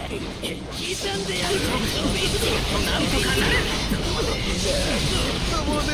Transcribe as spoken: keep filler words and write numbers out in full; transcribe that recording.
刻んでやるぞ。なんとかなる。ずっともう